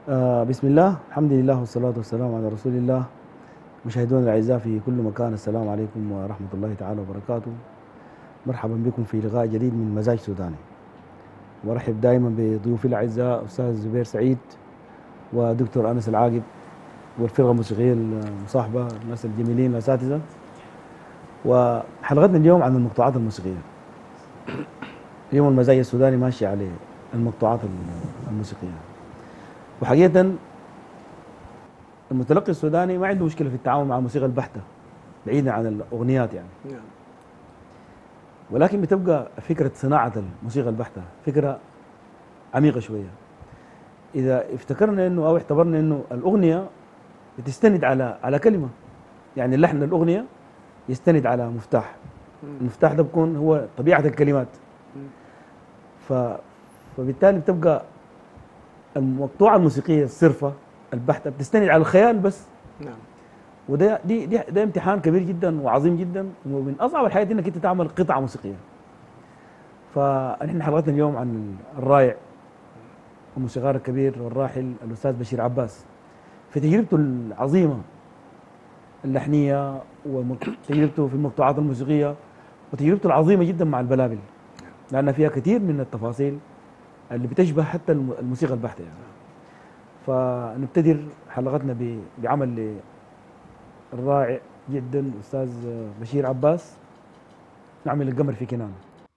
بسم الله، الحمد لله والصلاة والسلام على رسول الله. مشاهدونا الأعزاء في كل مكان، السلام عليكم ورحمة الله تعالى وبركاته. مرحبا بكم في لقاء جديد من مزاج سوداني. وارحب دائما بضيوفي الأعزاء أستاذ زبير سعيد ودكتور أنس العاقب والفرقة الموسيقية المصاحبة، الناس الجميلين الأساتذة. وحلقتنا اليوم عن المقطوعات الموسيقية. اليوم المزاج السوداني ماشي على المقطوعات الموسيقية. وحقيقة المتلقي السوداني ما عنده مشكلة في التعامل مع الموسيقى البحتة بعيدا عن الأغنيات يعني. نعم. ولكن بتبقى فكرة صناعة الموسيقى البحتة فكرة عميقة شوية. إذا افتكرنا إنه أو اعتبرنا إنه الأغنية بتستند على كلمة، يعني اللحن الأغنية يستند على مفتاح. المفتاح ده بيكون هو طبيعة الكلمات. ف فبالتالي بتبقى المقطوعة الموسيقية الصرفة البحتة بتستند على الخيال بس. نعم. ده امتحان كبير جدا وعظيم جدا، ومن اصعب الحاجات انك انت تعمل قطعه موسيقيه. فنحن حلقتنا اليوم عن الرائع الموسيقار الكبير والراحل الاستاذ بشير عباس في تجربته العظيمه اللحنيه وتجربته في المقطوعات الموسيقيه وتجربته العظيمه جدا مع البلابل، لان فيها كثير من التفاصيل اللي بتشبه حتى الموسيقى البحته يعني. فنبتدر حلقتنا بعمل الرائع جدا استاذ بشير عباس، نعمل القمر في كنانه.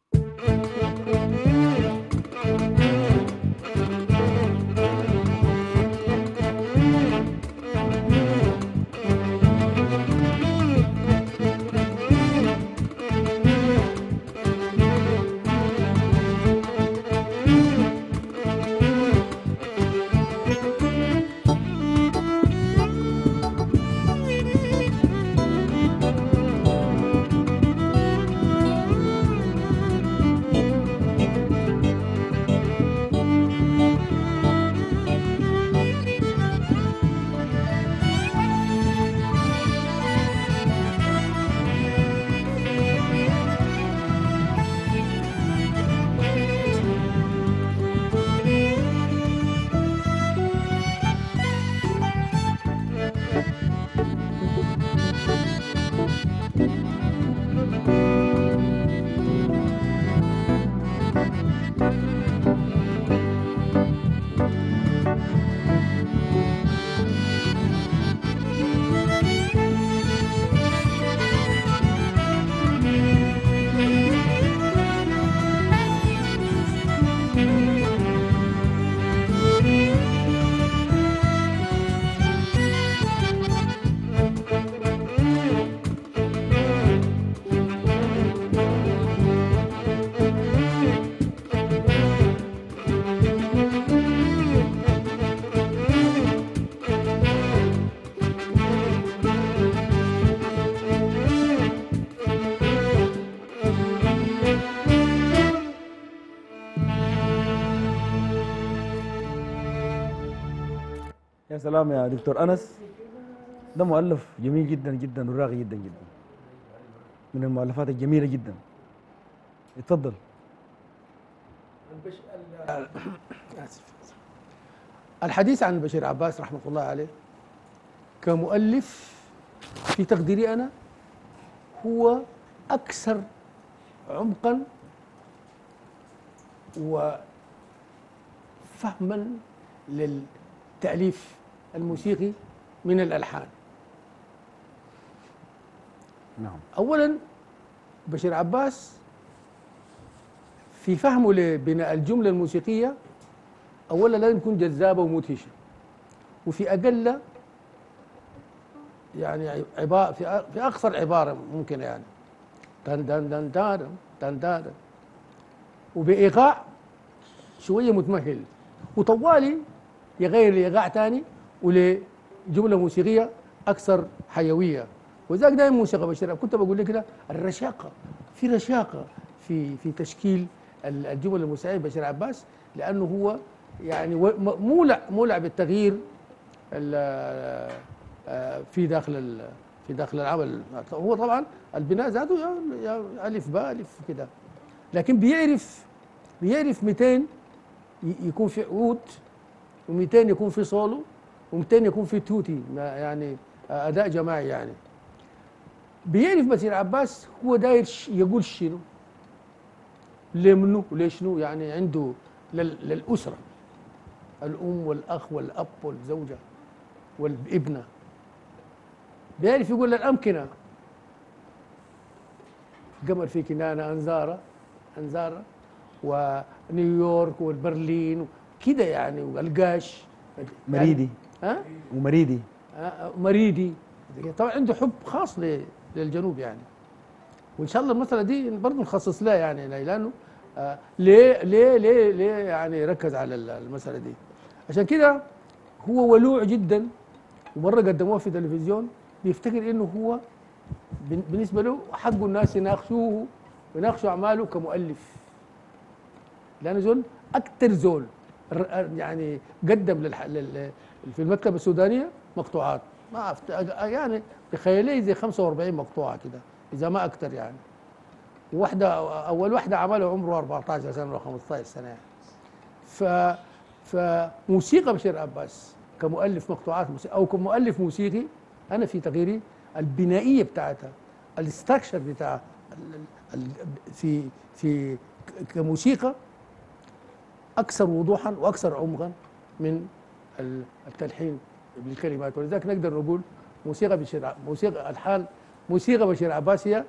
يا سلام يا دكتور انس، ده مؤلف جميل جدا جدا وراقي جدا جدا، من المؤلفات الجميله جدا. اتفضل. البش... آسف. الحديث عن بشير عباس رحمة الله عليه كمؤلف في تقديري أنا هو أكثر عمقا وفهما للتأليف الموسيقي من الألحان. نعم. أولا بشير عباس في فهمه لبناء الجملة الموسيقية أولا لازم تكون جذابة ومدهشة، وفي أقل يعني عبارة في أقصر عبارة ممكن يعني دن دن دن دن دن دن، وبإيقاع شوية متمهل، وطوالي يغير لإيقاع تاني ولجملة موسيقية أكثر حيوية. وذاك دائما موسيقى بشير كنت بقول لك كده الرشاقة، في رشاقة في تشكيل الجمل الموسيقية بشير عباس، لأنه هو يعني مولع بالتغيير في داخل العمل. هو طبعا البناء ذاته يا الف باء الف كده، لكن بيعرف 200 يكون في عود و200 يكون في سولو، و200 يكون في توتي، يعني اداء جماعي يعني. بيعرف بشير عباس هو داير يقول شنو، لمنه وليش شنو، يعني عنده للاسره، الام والاخ والاب والزوجه والابنه. بيعرف يقول للامكنه، قمر في كنانه، انزاره ونيويورك والبرلين كده يعني، والقاش مريدي. ها ومريدي. مريدي. طبعا عنده حب خاص للجنوب يعني. وان شاء الله المساله دي برضه نخصص لها يعني، لانه ليه يعني ركز على المساله دي. عشان كده هو ولوع جدا، ومره قدموه في التلفزيون بيفتكر انه هو بالنسبه له حقه الناس يناقشوه ويناقشوا اعماله كمؤلف، لانه زول اكثر زول يعني قدم في المكتبه السودانيه مقطوعات، ما يعني بخيالي زي 45 مقطوعه كده اذا ما اكثر يعني. واحده اول واحده عملها عمره 14 سنه ولا 15 سنه يعني. فموسيقى بشير عباس كمؤلف مقطوعات موسيقى او كمؤلف موسيقي، انا في تقديري البنائيه بتاعتها، الاستراكشر بتاع في كموسيقى اكثر وضوحا واكثر عمقا من التلحين بالكلمات. ولذلك نقدر نقول موسيقى بشير عباس هي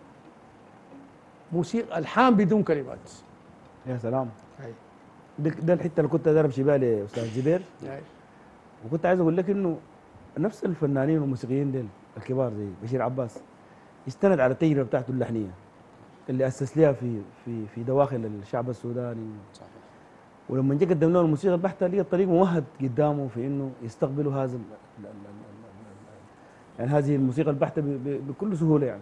موسيقى الحان بدون كلمات. يا سلام. أي. ده الحته اللي كنت ادرب شبالي يا استاذ جبير. أي. وكنت عايز اقول لك انه نفس الفنانين والموسيقيين ديل الكبار زي بشير عباس استند على التجربه بتاعته اللحنيه اللي اسس لها في دواخل الشعب السوداني. صحيح. ولما جه قدم له الموسيقى البحته لقى الطريق ممهد قدامه في انه يستقبلوا يعني هذه الموسيقى البحته بكل سهوله يعني.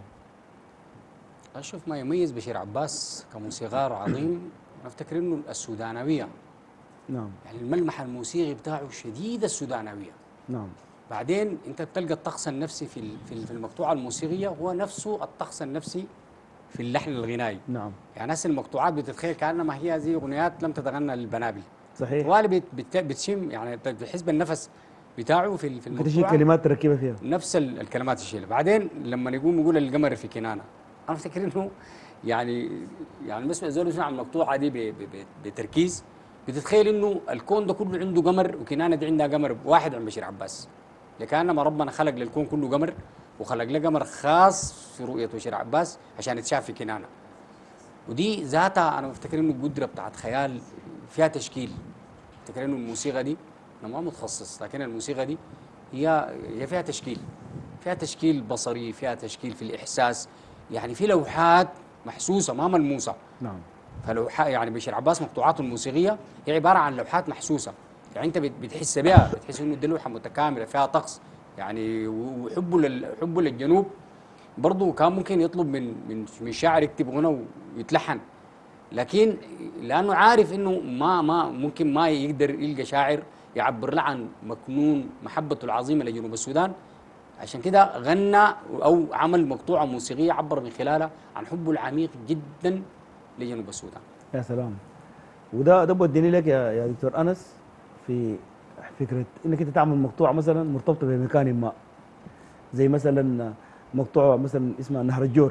أشوف ما يميز بشير عباس كموسيقار عظيم، أنا أفتكر إنه السودانوية. نعم. يعني الملمح الموسيقي بتاعه شديد السودانوية. نعم. بعدين أنت بتلقى الطقس النفسي في المقطوعة الموسيقية هو نفسه الطقس النفسي في اللحن الغنائي. نعم. يعني هسه المقطوعات بتتخيل كأنما هي زي أغنيات لم تتغنى للبنابل. صحيح. طوالي بتشم يعني بتحس بالنفس بتاعه في المقطوعة. بتشيل كلمات تركبها فيها. نفس الكلمات الشيلة. بعدين لما يقول القمر في كنانة، انا افتكر انه يعني بسمع زول يسمع المقطوعه دي بتركيز، بتتخيل انه الكون ده كله عنده قمر، وكنانه دي عندها قمر واحد عند بشير عباس. لكانما ربنا خلق للكون كله قمر، وخلق له قمر خاص في رؤيه بشير عباس عشان يتشاف في كنانه. ودي ذاتها انا بفتكر انه قدره بتاعت خيال فيها تشكيل. افتكر انه الموسيقى دي، انا ما متخصص، لكن الموسيقى دي هي فيها تشكيل، فيها تشكيل بصري، فيها تشكيل في الاحساس، يعني في لوحات محسوسه ما ملموسه. نعم. فلوحات يعني بشير عباس مقطوعاته الموسيقيه هي عباره عن لوحات محسوسه، يعني انت بتحس بها، بتحس انه دي لوحه متكامله فيها طقس يعني. وحبه للجنوب برضه كان ممكن يطلب من شاعر يكتب غنى ويتلحن، لكن لانه عارف انه ما ممكن ما يقدر يلقى شاعر يعبر له عن مكنون محبته العظيمه لجنوب السودان، عشان كده غنى او عمل مقطوعه موسيقيه عبر من خلالها عن حبه العميق جدا لجنوب السودان. يا سلام. وده بوديني لك يا دكتور انس في فكره انك انت تعمل مقطوعه مثلا مرتبطه بمكان ما، زي مثلا مقطوعه مثلا اسمها نهر الجور،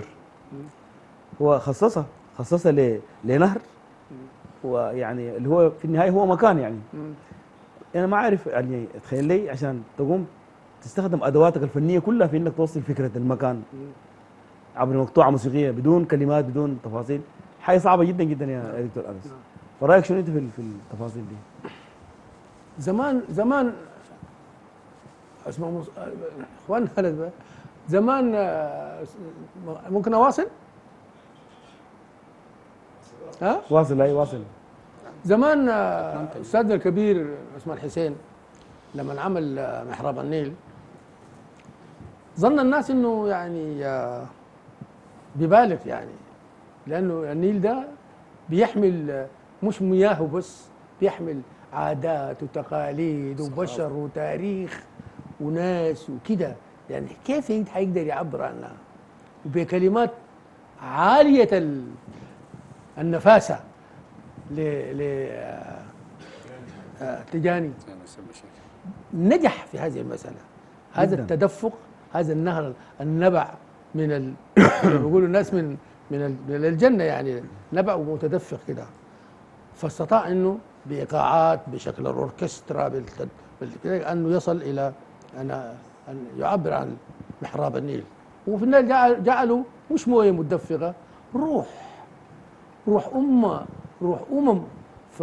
هو خصصها لنهر، ويعني اللي هو في النهايه هو مكان يعني. انا ما اعرف يعني تخيل لي عشان تقوم تستخدم ادواتك الفنيه كلها في انك توصل فكره المكان عبر مقطوعه موسيقيه بدون كلمات بدون تفاصيل، حاجه صعبه جدا جدا يا دكتور انس. فرايك شنو انت في التفاصيل دي؟ زمان اسمع اخوان هلا زمان ممكن اواصل؟ ها؟ واصل. اي واصل. زمان استاذنا الكبير عثمان حسين لما عمل محراب النيل، ظن الناس انه يعني ببالغ يعني، لانه النيل ده بيحمل مش مياه بس، بيحمل عادات وتقاليد وبشر وتاريخ وناس وكده، يعني كيف حيقدر يعبر عنها وبكلمات عالية النفاسة تجاني نجح في هذه المسألة. هذا جداً. التدفق، هذا النهر النبع من بيقولوا الناس من الجنة يعني، نبع ومتدفق كده. فاستطاع انه بايقاعات بشكل الاوركسترا كده انه يصل الى ان يعبر عن محراب النيل. وفي النهايه جعله مش مويه متدفقه، روح روح ف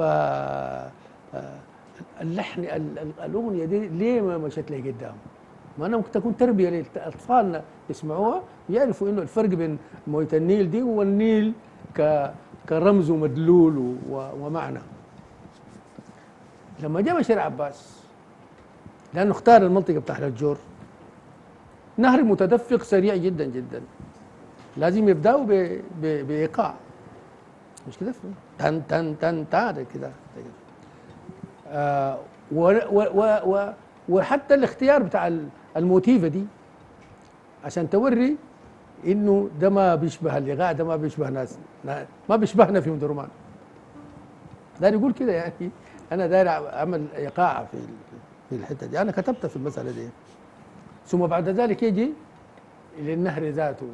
اللحن الاغنيه دي ليه ما مشت لي قدام؟ ما انا ممكن تكون تربيه لاطفالنا يسمعوها يعرفوا انه الفرق بين مويه النيل دي والنيل كرمز ومدلول ومعنى. لما جاء بشير عباس لانه اختار المنطقه بتاعت الجور، نهر متدفق سريع جدا جدا، لازم يبداوا بايقاع، مش كده؟ تن تن تن تن كده. وحتى الاختيار بتاع الموتيفه دي عشان توري انه ده ما بيشبه الايقاع، ده ما بيشبه ناس، ما بيشبهنا في مدرمان. داير يقول كده يعني انا داير اعمل ايقاع في الحته دي. انا كتبت في المساله دي. ثم بعد ذلك يجي للنهر ذاته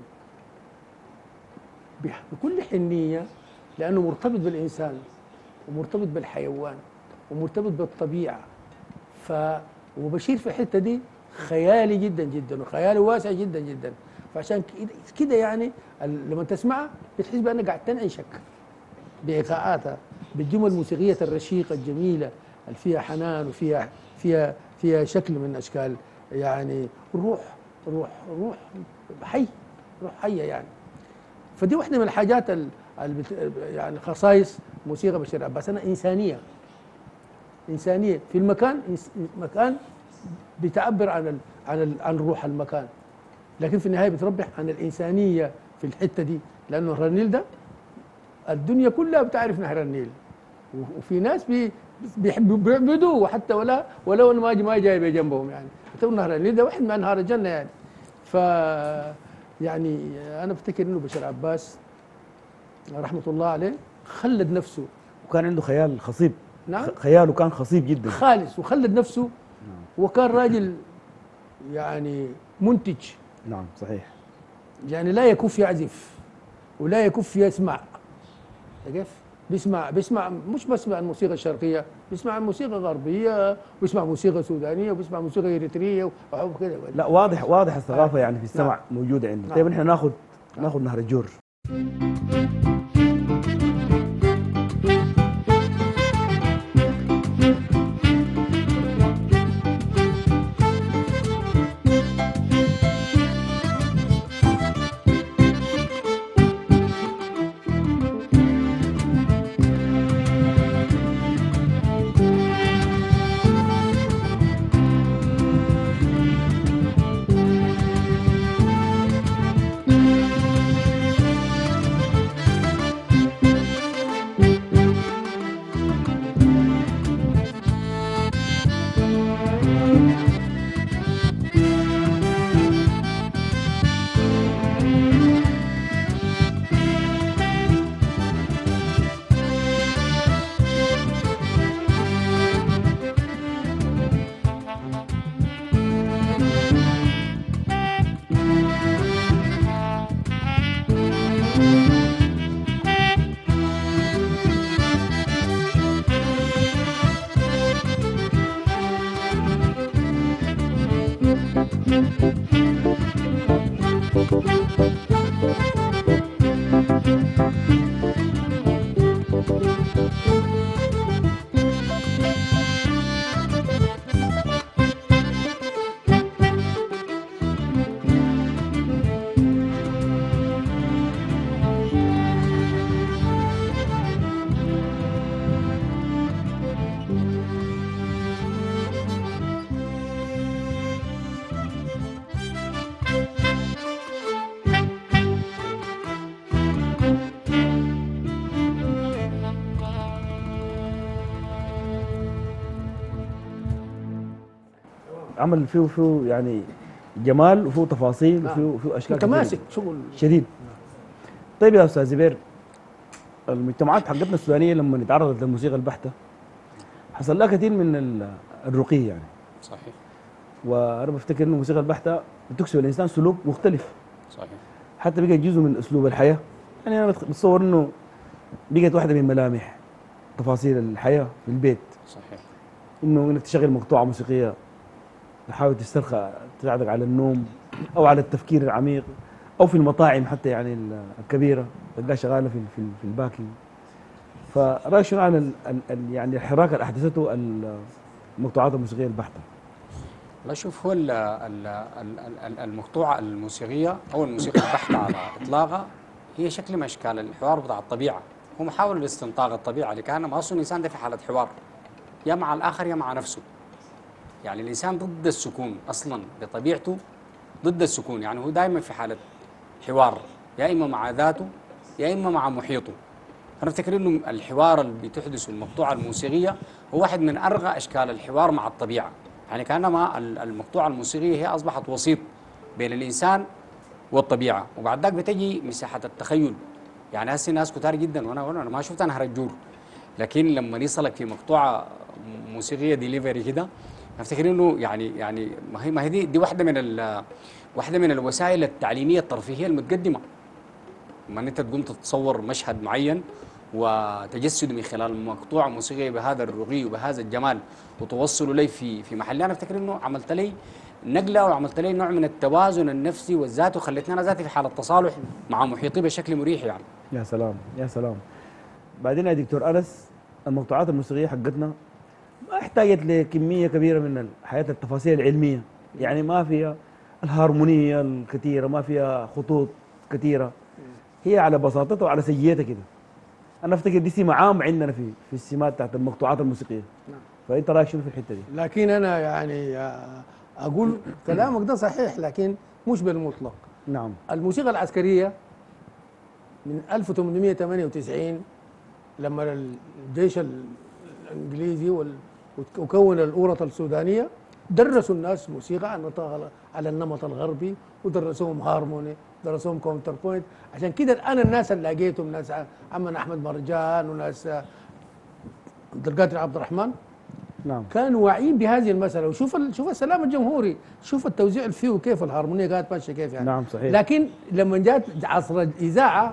بكل حنيه، لانه مرتبط بالانسان ومرتبط بالحيوان ومرتبط بالطبيعه. وبشير في الحته دي خيالي جدا جدا وخياله واسع جدا جدا. فعشان كده يعني لما تسمعها بتحس بانك قاعد تنعشك بايقاعاتها، بالجمل الموسيقيه الرشيقه الجميله اللي فيها حنان وفيها فيها شكل من اشكال يعني روح روح حيه يعني. فدي واحده من الحاجات يعني خصائص موسيقى بشير عباس، انها انسانيه في المكان، مكان بتعبر عن روح المكان، لكن في النهايه بتربح عن الانسانيه في الحته دي. لانه نهر النيل ده الدنيا كلها بتعرف نهر النيل، وفي ناس بيعبدوه وحتى ولو ما جاي جنبهم يعني. نهر النيل ده واحد من انهار الجنه يعني. ف يعني انا بفتكر انه بشير عباس رحمه الله عليه خلد نفسه، وكان عنده خيال خصيب. نعم، خياله كان خصيب جدا خالص، وخلد نفسه. وكان راجل يعني منتج. نعم صحيح. يعني لا يكف يعزف ولا يكف يسمع. كيف؟ بيسمع مش بسمع الموسيقى الشرقيه، بيسمع الموسيقى الغربيه، وبيسمع موسيقى سودانيه، وبيسمع موسيقى اريتريه وكده. لا واضح الثقافه يعني في السمع موجوده عنده. طيب احنا ناخذ نهر الجور. عمل فيه يعني جمال وفيه تفاصيل وفيه اشكال متماسك شغل شديد. طيب يا استاذ زبير، المجتمعات حقتنا السودانيه لما اتعرضت للموسيقى البحته حصل لها كثير من الرقي يعني. صحيح. وانا بفتكر انه الموسيقى البحته بتكسب الانسان سلوك مختلف، صحيح. حتى بقت جزء من اسلوب الحياه. يعني انا بتصور انه بقت واحده من ملامح تفاصيل الحياه في البيت، صحيح. انه انك تشغل مقطوعه موسيقيه تحاول تسترخى تساعدك على النوم او على التفكير العميق، او في المطاعم حتى يعني الكبيره تلقاها شغاله في الباكينج. فرايك شنو عن يعني الحراك اللي احدثته المقطوعات الموسيقيه البحته؟ لا شوف، هو المقطوعة الموسيقية أو الموسيقى البحتة على إطلاقها هي شكل من أشكال الحوار بتاع الطبيعة. هو محاولة لاستنطاق الطبيعة، لكأنما أصلا الإنسان ده في حالة حوار يا مع الآخر يا مع نفسه. يعني الإنسان ضد السكون أصلا بطبيعته، ضد السكون. يعني هو دائما في حالة حوار، يا إما مع ذاته يا إما مع محيطه. أنا أفتكر إنه الحوار اللي بتحدثه المقطوعة الموسيقية هو واحد من أرقى أشكال الحوار مع الطبيعة. يعني كأنما المقطوعة الموسيقية هي أصبحت وسيط بين الإنسان والطبيعة، وبعد ذاك بتجي مساحة التخيل. يعني هسه ناس كتار جدا، وأنا ما شفت نهر الجور، لكن لما يصلك في مقطوعة موسيقية ديليفري كده أفتكر إنه يعني ما هي دي واحدة من الوسائل التعليمية الترفيهية المتقدمة. لما أنت تقوم تتصور مشهد معين وتجسده من خلال مقطوعة موسيقية بهذا الرقي وبهذا الجمال وتوصله لي في محل، أنا أفتكر إنه عملت لي نقلة وعملت لي نوع من التوازن النفسي والذات، وخلتني أنا ذاتي في حالة تصالح مع محيطي بشكل مريح يعني. يا سلام يا سلام. بعدين يا دكتور أنس، المقطوعات الموسيقية حقتنا ما احتاجت لكمية كبيرة من الحياة التفاصيل العلمية، يعني ما فيها الهارمونية الكثيرة، ما فيها خطوط كثيرة، هي على بساطتها وعلى سجيتها كده. انا افتكر دي سمة عام عندنا في السمات بتاعت المقطوعات الموسيقية. نعم. فانت رايك شنو في الحتة دي؟ لكن انا يعني اقول كلامك ده صحيح لكن مش بالمطلق. نعم. الموسيقى العسكريه من 1898 لما الجيش الانجليزي وكون الأورطة السودانيه درسوا الناس موسيقى على النمط الغربي، ودرسوهم هارموني، درسوهم كونتر بوينت. عشان كده انا الناس اللي لقيتهم ناس عمنا احمد مرجان وناس عبد القادر عبد الرحمن نعم. كانوا واعيين بهذه المساله. وشوف السلام الجمهوري، شوف التوزيع اللي فيه وكيف الهارمونيه كانت ماشيه كيف يعني. نعم صحيح. لكن لما جات عصر الاذاعه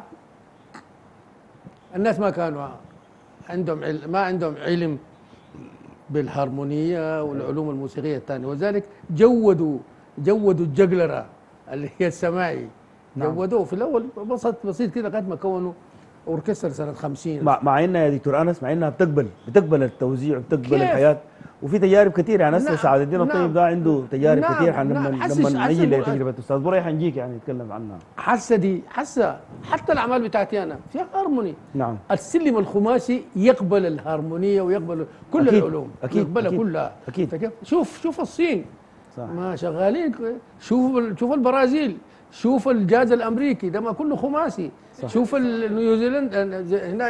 الناس ما كانوا ما عندهم علم بالهارمونيه والعلوم الموسيقيه الثانيه، وذلك جودوا الجقلره اللي هي السماعي. نعم. جودوه في الاول بسيط كده لغايه ما كونوا اوركسترا سنه 50. مع انها يا دكتور انس، مع انها بتقبل التوزيع وبتقبل كيف؟ الحياه، وفي تجارب كثير يعني. هسه نعم. سعد الدين الطيب ده عنده تجارب نعم. كثير. نعم. لما نجي لتجربه استاذ بري حنجيك يعني نتكلم عنها. حاسه حتى الاعمال بتاعتي انا فيها هارموني. نعم. السلم الخماسي يقبل الهارمونيه ويقبل كل أكيد. العلوم، أكيد. يقبلها أكيد. كلها. أكيد. شوف الصين صح. ما شغالين. شوف البرازيل، شوف الجاز الامريكي ده ما كله خماسي. صح. شوف نيوزيلند هنا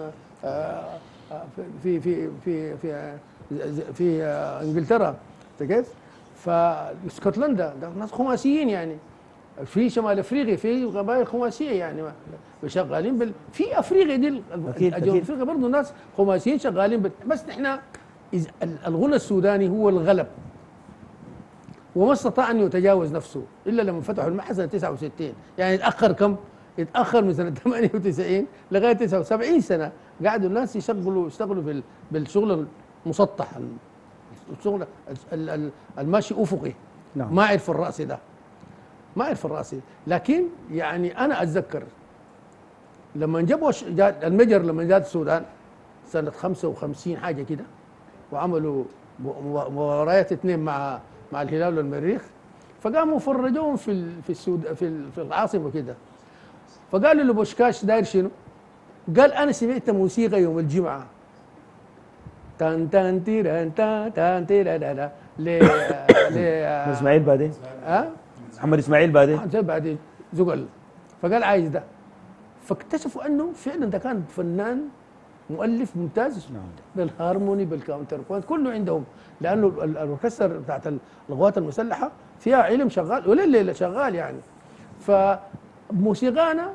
في في في في في انجلترا كيف؟ فاسكتلندا ده ناس خماسيين يعني. في شمال افريقيا في قبائل خماسيه يعني شغالين في افريقيا دي أكيد. افريقيا برضه ناس خماسيين شغالين بس نحن الغنى السوداني هو الغلب، وما استطاع ان يتجاوز نفسه الا لما فتحوا المعهد سنه 69. يعني اتاخر كم؟ اتاخر من سنه 98 لغايه 79 سنه قعدوا الناس يشتغلوا بالشغل المسطح، الشغل الماشي افقي. نعم. ما اعرف الراسي ده، ما اعرف الراسي. لكن يعني انا اتذكر لما جابوا المجر لما جاء السودان سنه 55 حاجه كده، وعملوا مباريات 2 مع الهلال والمريخ، فقاموا فرجوهم في العاصمه كده. فقالوا له بوشكاش داير شنو؟ قال انا سمعت موسيقى يوم الجمعه تان تان تيران تان تيران اسماعيل بعدين محمد اسماعيل بعدين زقل. فقال عايز ده، فاكتشفوا انه فعلا ده كان فنان مؤلف ممتاز. نعم. بالهارموني بالكاونتر بوينت كله عندهم، لانه الاوركسترا بتاعت القوات المسلحه فيها علم شغال وليل شغال يعني. فموسيقانا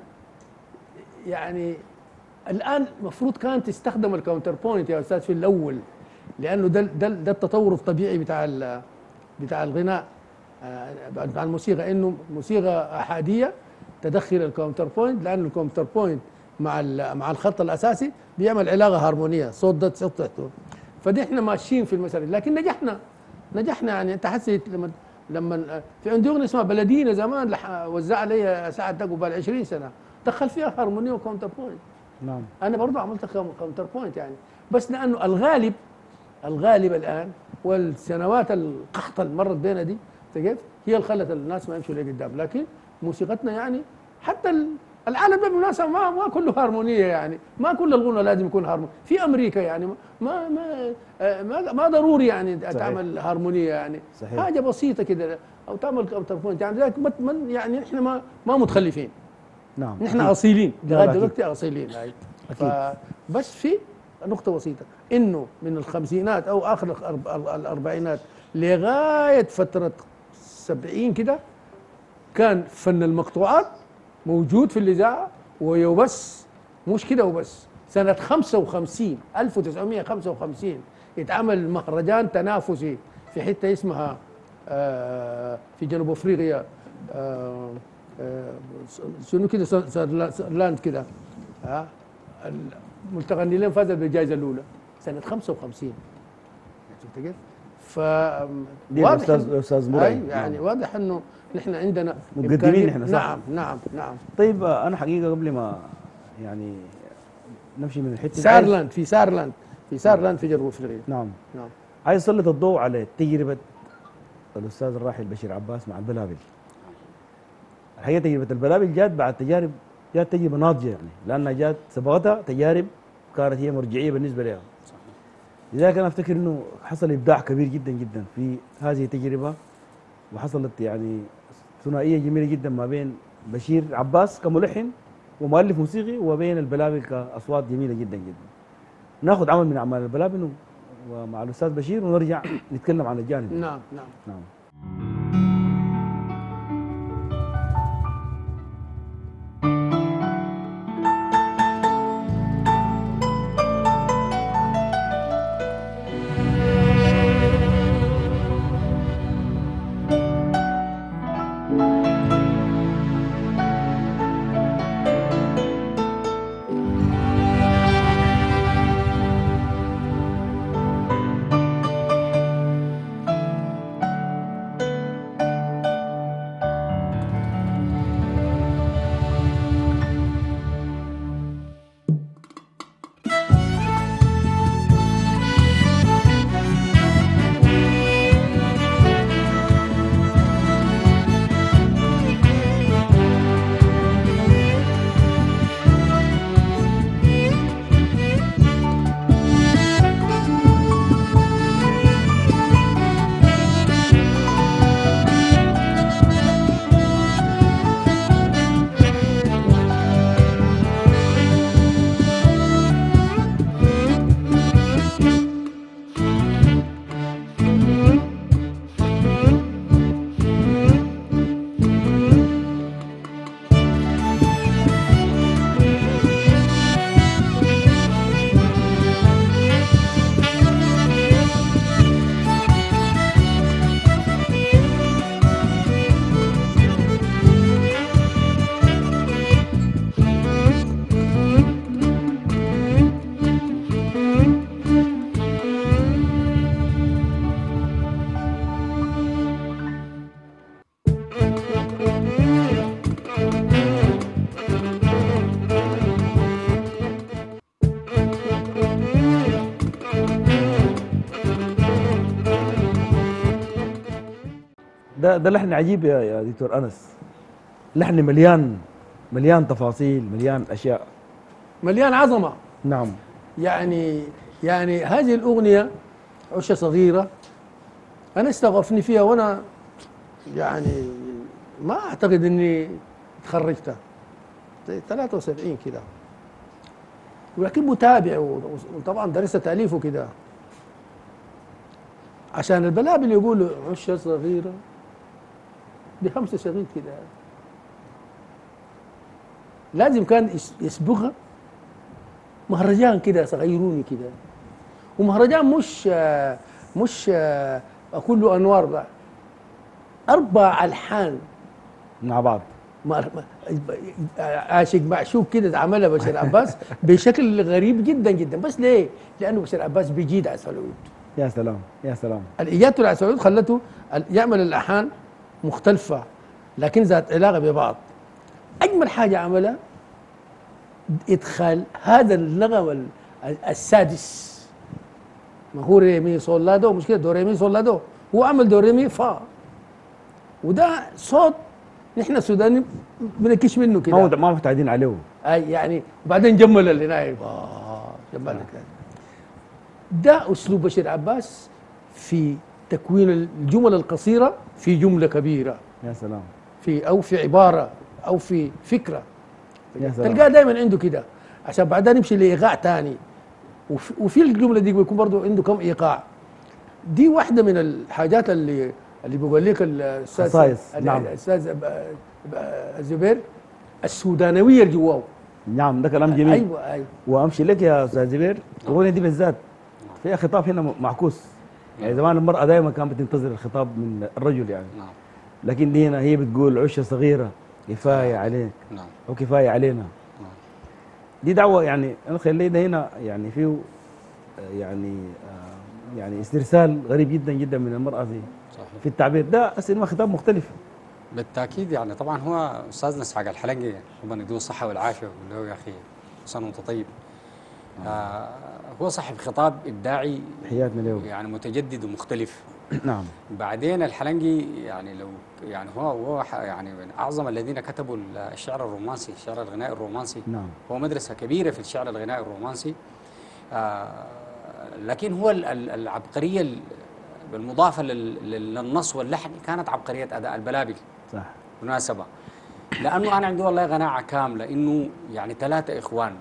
يعني الان المفروض كانت تستخدم الكاونتر بوينت يا استاذ في الاول، لانه ده التطور الطبيعي بتاع الغناء، بتاع الموسيقى، انه موسيقى احاديه تدخل الكاونتر بوينت، لان الكاونتر بوينت مع الخط الاساسي بيعمل علاقه هارمونيه، صوت ده صوت تحته. فدي احنا ماشيين في المسار، لكن نجحنا يعني. انت حسيت لما في عندي اغنيه اسمها بلدينا زمان وزع علي سعد ده قبل 20 سنه، دخل فيها هارمونيه وكاونتر بوينت. نعم. انا برضه عملت كاونتر بوينت يعني، بس لانه الغالب الان والسنوات القحطه اللي مرت بينا دي كيف هي اللي خلت الناس ما يمشوا لقدام. لكن موسيقتنا يعني حتى العالم ده بالمناسبه ما كله هارمونيه يعني، ما كل الغنى لازم يكون هارموني. في امريكا يعني ما ضروري يعني تعمل هارمونيه يعني، صحيح. حاجه بسيطه كده او تعمل كاونتر بوينت يعني. ذلك يعني احنا ما متخلفين، نعم. نحن أكيد. اصيلين لا، لغايه أكيد. دلوقتي اصيلين هاي. أكيد. بس في نقطه بسيطه، انه من الخمسينات او اخر الاربعينات لغايه فتره 70 كده كان فن المقطوعات موجود في الاذاعه وبس. مش كده وبس، سنه 1955 اتعمل مهرجان تنافسي في حته اسمها في جنوب افريقيا، شنو كده ساذرلاند كده، ملتقى النيلين فاز بالجائزه الاولى سنه 55. شفت كيف؟ ف دي استاذ مرعي يعني نعم. واضح انه نحن عندنا مقدمين نحن، صح؟ نعم. طيب انا حقيقه قبل ما يعني نمشي من الحته في سارلاند في جنوب افريقيا. نعم. نعم. عايز اسلط الضوء على تجربه الاستاذ الراحل بشير عباس مع البلابل. الحقيقه تجربه البلابل جات تجربه ناضجه يعني، لانها جات سبقتها تجارب كانت هي مرجعيه بالنسبه لها. لذلك انا افتكر انه حصل ابداع كبير جدا جدا في هذه التجربه، وحصلت يعني ثنائيه جميله جدا ما بين بشير عباس كملحن ومؤلف موسيقي وبين البلابل كاصوات جميله جدا جدا. ناخذ عمل من اعمال البلابل ومع الاستاذ بشير ونرجع نتكلم عن الجانب. نعم. ده لحن عجيب يا دكتور انس، لحن مليان تفاصيل، مليان اشياء، مليان عظمه. نعم. يعني هذه الاغنيه عشه صغيره انا استغرفني فيها، وانا يعني ما اعتقد اني تخرجتها 73 كده، ولكن متابع وطبعا درست تاليفه كده. عشان البلابل يقولوا عشه صغيره بخمسه شريط كده، لازم كان يسبقها مهرجان كده صغيروني كده، ومهرجان مش كله انوار بقى، 4 الحان مع بعض. عاشق معشوق كده عملها بشير عباس بشكل غريب جدا جدا. بس ليه؟ لانه بشير عباس بيجيد عسل العود. يا سلام يا سلام. الاجادة لعسل العود خلته يعمل الالحان مختلفه لكن ذات علاقه ببعض. اجمل حاجه عملها ادخال هذا النغم السادس، ما هو ري مي صول لا دو، مش كده؟ دو ري مي صول لا دو، هو عمل دو ري مي فا، وده صوت نحن السوداني بنكش منه كده، ما متعودين عليه. اي يعني. وبعدين جمل اللي نايم جمل لك. ده اسلوب بشير عباس في تكوين الجمل القصيره في جمله كبيره، يا سلام. في عباره او في فكره. يا سلام. تلقاه دائما عنده كده، عشان بعدين يمشي لايقاع ثاني. وفي الجمله دي بيكون برضه عنده كم ايقاع. دي واحده من الحاجات اللي بيقول لك الاستاذ نعم. الاستاذ الزبير السودانويه اللي جواه. نعم ده كلام جميل. ايوه. وامشي لك يا استاذ زبير، الاغنيه دي بالذات فيها خطاب هنا معكوس. يعني زمان المراه دائما كانت بتنتظر الخطاب من الرجل يعني. نعم. لكن دي هنا هي بتقول عشه صغيره كفايه عليك. نعم. او كفايه علينا. نعم. دي دعوه يعني انا خلينا هنا يعني فيه يعني يعني استرسال غريب جدا جدا من المراه في التعبير ده. ما خطاب مختلف بالتاكيد. يعني طبعا هو استاذنا اسحاق الحلنقي ربنا يديه الصحه والعافيه ويقول له يا اخي سنه وانت طيب. هو صاحب خطاب ابداعي حياتنا له يعني متجدد ومختلف. نعم. بعدين الحلنقي يعني لو يعني هو يعني من اعظم الذين كتبوا الشعر الرومانسي، الشعر الغنائي الرومانسي. نعم. هو مدرسه كبيره في الشعر الغنائي الرومانسي. لكن هو العبقريه بالمضافه للنص واللحن كانت عبقريه اداء البلابل. صح. مناسبه. لانه انا عندي والله قناعه كامله انه يعني 3 اخوان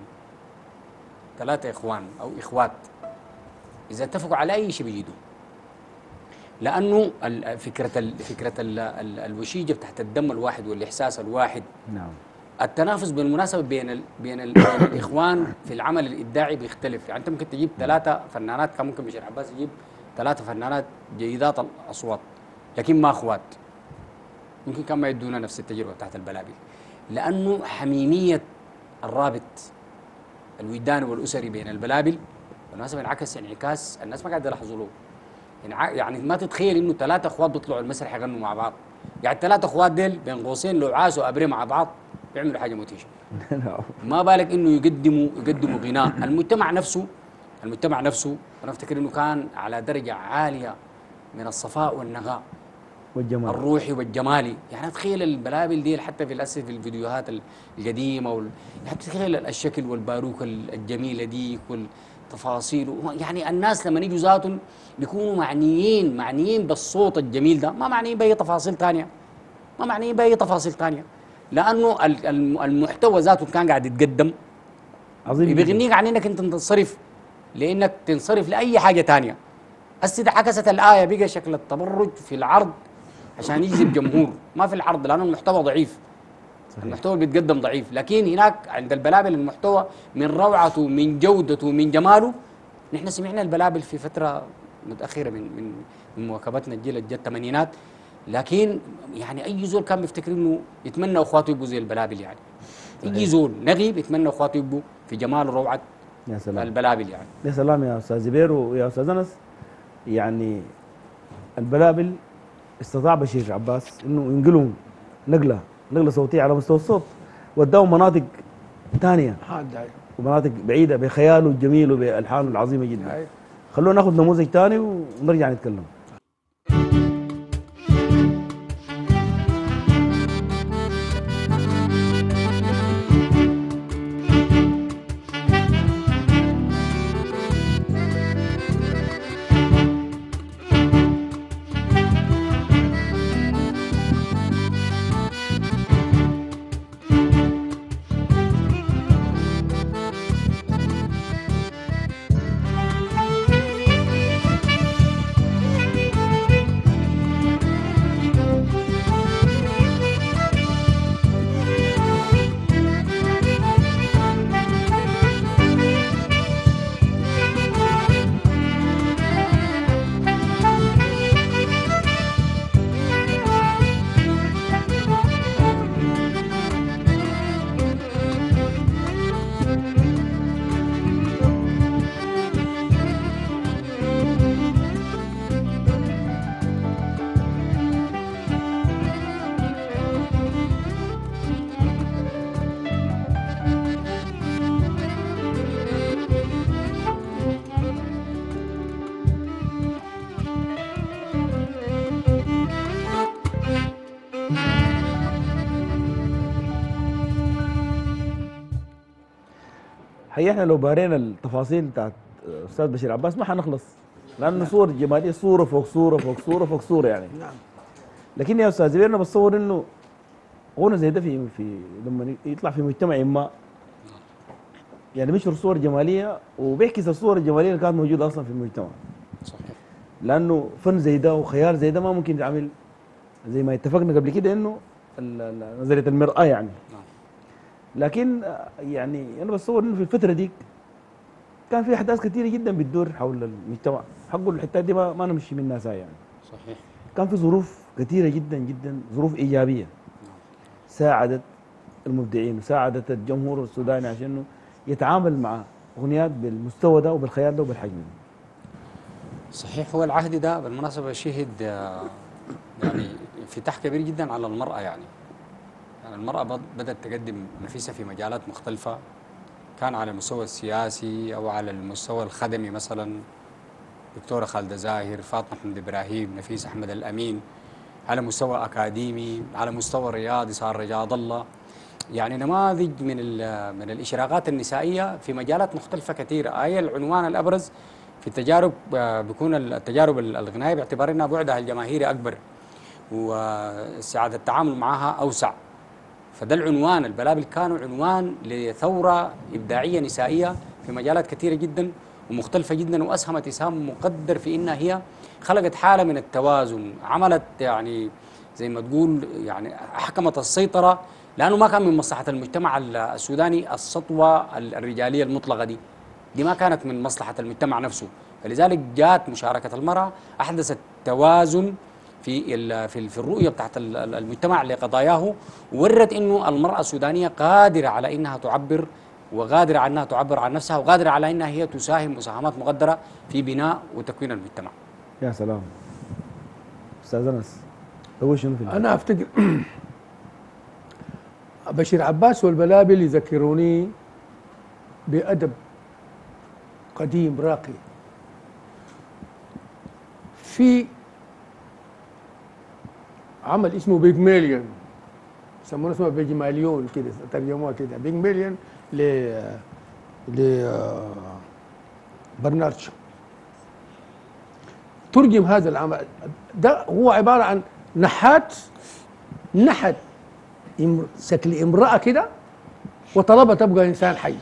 او اخوات اذا اتفقوا على اي شيء بيجدوا. لانه فكره الوشيجه بتاعت الدم الواحد والاحساس الواحد. نعم. التنافس بالمناسبه بين الاخوان في العمل الابداعي بيختلف. يعني انت ممكن تجيب 3 فنانات، كان ممكن بشير عباس يجيب 3 فنانات جيدات الاصوات لكن ما اخوات، ممكن كان ما يدونا نفس التجربه بتاعت البلابل. لانه حميميه الرابط الوجداني والاسري بين البلابل بالمناسبه انعكس انعكاس الناس ما قاعده يلاحظوا له. يعني ما تتخيل انه 3 اخوات بيطلعوا المسرح يغنوا مع بعض. يعني 3 اخوات ديل بين قوسين لو عاشوا ابري مع بعض بيعملوا حاجه مدهشه. ما بالك انه يقدموا غناء. المجتمع نفسه انا افتكر انه كان على درجه عاليه من الصفاء والنقاء والجمال الروحي والجمالي. يعني تخيل البلابل دي حتى في الفيديوهات القديمه يعني تخيل الشكل والباروكه الجميله دي والتفاصيل. يعني الناس لما يجوا ذاتهم بيكونوا معنيين بالصوت الجميل ده، ما معنيين باي تفاصيل ثانيه. لانه المحتوى ذاته كان قاعد يتقدم عظيم، بيغنيك عن انك انت تنصرف لاي حاجه ثانيه. هسه عكست الايه، بقى شكل التبرج في العرض عشان يجذب جمهور، ما في العرض لانه المحتوى ضعيف. صحيح. المحتوى اللي بيتقدم ضعيف. لكن هناك عند البلابل المحتوى من روعته من جودته من جماله. نحن سمعنا البلابل في فتره متاخره من مواكبتنا الجيل الجد الثمانينات، لكن يعني اي زول كان بيفتكر انه يتمنى اخواته يبقوا زي البلابل. يعني اي زول نغي بيتمنى اخواته يبقوا في جمال وروعه يا سلام البلابل. يعني يا سلام يا استاذ زبير ويا استاذ انس. يعني البلابل استطاع بشير عباس انه ينقلهم نقله صوتيه على مستوى الصوت، وداهم مناطق ثانيه ومناطق بعيده بخياله الجميل وبالحانه العظيمه جدا. خلونا ناخذ نموذج ثاني ونرجع نتكلم. حقيقة احنا لو بارينا التفاصيل بتاعت استاذ بشير عباس ما حنخلص، لانه صور جماليه، صوره فوق صوره فوق صوره فوق صوره يعني. نعم. لكن يا استاذ زبير انا بتصور انه غنى زي ده في لما يطلع في مجتمع ما، يعني بينشر صور جماليه وبيعكس الصور الجماليه اللي كانت موجوده اصلا في المجتمع. صحيح. لانه فن زي ده وخيال زي ده ما ممكن يتعمل زي ما اتفقنا قبل كده انه نظريه المراه يعني. نعم. لكن يعني انا بتصور انه في الفتره دي كان في احداث كثيره جدا بتدور حول المجتمع، حقول الحتات دي ما نمشي منها ساي يعني. صحيح. كان في ظروف كثيره جدا جدا، ظروف ايجابيه ساعدت المبدعين وساعدت الجمهور السوداني عشان انه يتعامل مع اغنيات بالمستوى ده وبالخيال ده وبالحجم ده. صحيح. هو العهد ده بالمناسبة شهد يعني انفتاح كبير جدا على المرأة يعني المرأة بدأت تقدم نفسها في مجالات مختلفة، كان على المستوى السياسي أو على المستوى الخدمي، مثلا دكتورة خالدة زاهر، فاطمة حمد إبراهيم، نفيس أحمد الأمين، على مستوى أكاديمي، على مستوى رياضي صار رجاض الله، يعني نماذج من الإشراقات النسائية في مجالات مختلفة كثيرة. هي العنوان الأبرز في التجارب بيكون التجارب الغنائية باعتبار أنها بعدها الجماهيري أكبر وسعة التعامل معها أوسع. فده العنوان، البلابل كانوا عنوان لثورة إبداعية نسائية في مجالات كثيرة جدا ومختلفة جدا، وأسهمت إسهام مقدر في إنها هي خلقت حالة من التوازن، عملت يعني زي ما تقول يعني أحكمت السيطرة، لأنه ما كان من مصلحة المجتمع السوداني السطوة الرجالية المطلقة دي ما كانت من مصلحة المجتمع نفسه. فلذلك جاءت مشاركة المرأة أحدثت توازن في الرؤية بتاعت المجتمع لقضاياه، وورت إنه المرأة السودانية قادرة على إنها تعبر، وقادرة على إنها تعبر عن نفسها، وقادرة على إنها هي تساهم مساهمات مقدرة في بناء وتكوين المجتمع. يا سلام. استاذ انس هو شنو في انا افتكر بشير عباس والبلابل يذكروني بأدب قديم راقي. في عمل اسمه بيجماليون، يسمونه اسمه بيجماليون كده، ترجموها كده بيجماليون ل برنارد شو. ترجم هذا العمل ده، هو عبارة عن نحت شكل امرأة كده وطلبها تبقى إنسان حي،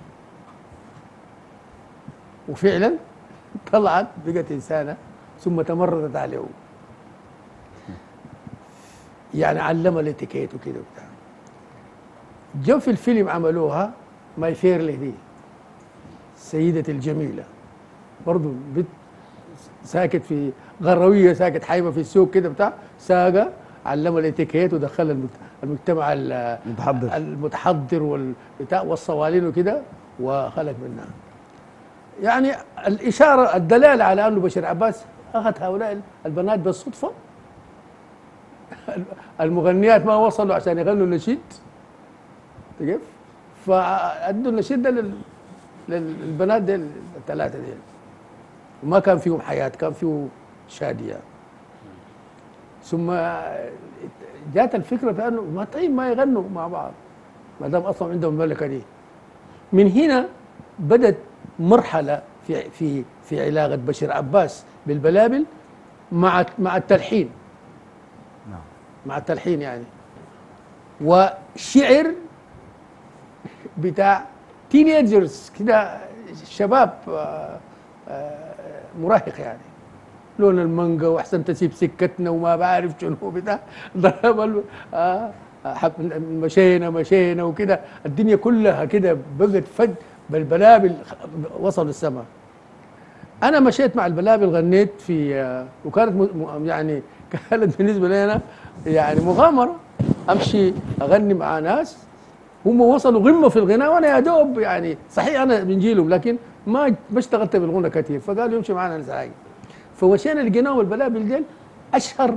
وفعلا طلعت بقت إنسانة ثم تمردت عليه، يعني علمها الاتيكيت وكده وبتاع. جو في الفيلم عملوها ماي فير ليدي، سيدتي الجميلة، برضو بنت ساكت في غروية، ساكت حايمة في السوق كده بتاع، ساقة علمها الاتيكيت ودخلها المجتمع المتحضر والبتاع والصوالين وكده وخلق منها. يعني الإشارة الدلالة على أنه بشير عباس أخذ هؤلاء البنات بالصدفة، المغنيات ما وصلوا عشان يغنوا النشيد كيف؟ فأدوا النشيد ده للبنات دي الثلاثة دي، وما كان فيهم حياة، كان فيه شادية. ثم جات الفكرة بأنه ما طيب ما يغنوا مع بعض ما دام أصلا عندهم الملكة دي. من هنا بدت مرحلة في علاقة بشير عباس بالبلابل مع التلحين. نعم. مع التلحين يعني، وشعر بتاع تينيجرز كده، شباب مراهق يعني، لون المانجا واحسن تسيب سكتنا وما بعرف شنو بتاع ضرب مشينا وكده، الدنيا كلها كده بقت فد بالبلابل وصل السماء. انا مشيت مع البلابل، غنيت في وكانت يعني كانت بالنسبه لي انا يعني مغامره، امشي اغني مع ناس هم وصلوا قمه في الغناء وانا يا دوب يعني، صحيح انا من جيلهم لكن ما اشتغلت بالغنى كثير، فقالوا يمشي معنا نساعي. فمشينا لقيناه والبلابل ديل اشهر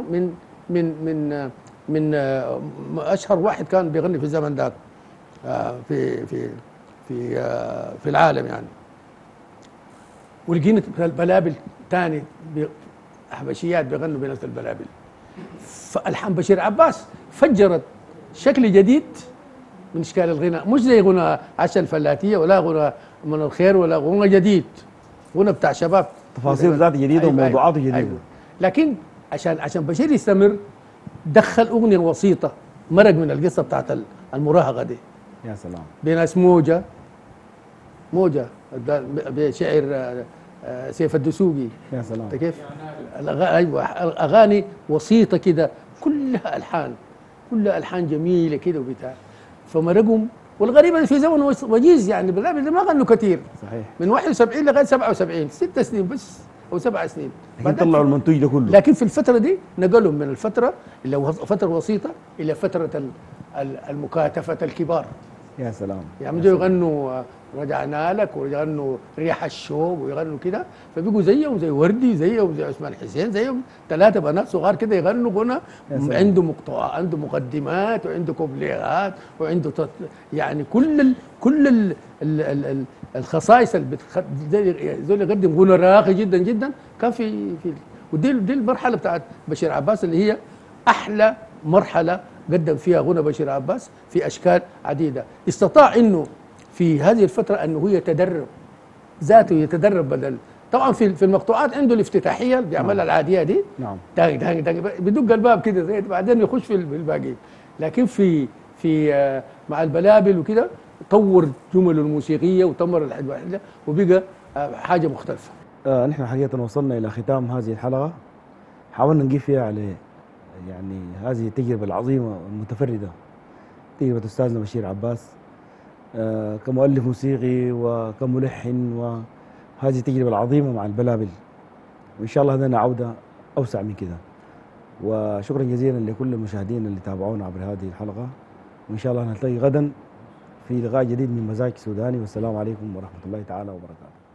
من اشهر واحد كان بيغني في الزمن ذاك في في في في العالم يعني. ولقينا البلابل ثاني حبشيات بيغنوا بنفس البلابل. فالحان بشير عباس فجرت شكل جديد من اشكال الغناء، مش زي غنى عشا الفلاتيه ولا غنى من الخير ولا غنى جديد، غنى بتاع شباب، تفاصيل ذات جديده أيوة وموضوعاته جديده. أيوة. لكن عشان بشير يستمر دخل اغنيه وسيطه مرق من القصه بتاعت المراهقه دي، يا سلام. بناس موجه بشعر سيف الدسوقي. يا سلام. انت كيف؟ ايوه الاغاني وسيطه كده، كلها الحان جميله كده وبتاع، فمرقهم. والغريب إن في زمن وجيز يعني بالله ما غنوا كثير، صحيح. من 71 لغايه 77 6 سنين بس او 7 سنين، لكن طلعوا المنتوج ده كله. لكن في الفتره دي نقلهم من الفتره اللي هو فتره وسيطه الى فتره المكاتفه الكبار. يا سلام. يعني بدوا يغنوا رجعنا لك ويغنوا ريح الشوق ويغنوا كده، فبيقوا زيهم زي وردي زيهم زي عثمان حسين زيهم 3 بنات صغار كده يغنوا غنى عنده عنده مقدمات وعنده كوبليهات وعنده يعني كل الخصائص اللي زول يقدم غنى راقي جدا جدا كان في ودي المرحله بتاعت بشير عباس اللي هي احلى مرحله قدم فيها غنى بشير عباس في اشكال عديده. استطاع انه في هذه الفتره انه يتدرب ذاته، يتدرب بدل طبعا في المقطوعات عنده الافتتاحيه اللي بيعملها العاديه دي، نعم. داق داق داق بدق الباب كده زي بعدين يخش في الباقي. لكن في مع البلابل وكده طور جمله الموسيقيه وطور الحاجه وبقى حاجه مختلفه. نحن حقيقه وصلنا الى ختام هذه الحلقه، حاولنا نجيب فيها على يعني هذه التجربة العظيمة والمتفردة، تجربة أستاذنا بشير عباس كمؤلف موسيقي وكملحن، وهذه التجربة العظيمة مع البلابل، وإن شاء الله لنا عودة أوسع من كده. وشكرا جزيلا لكل المشاهدين اللي تابعونا عبر هذه الحلقة، وإن شاء الله نلتقي غدا في لقاء جديد من مزاج سوداني، والسلام عليكم ورحمة الله تعالى وبركاته.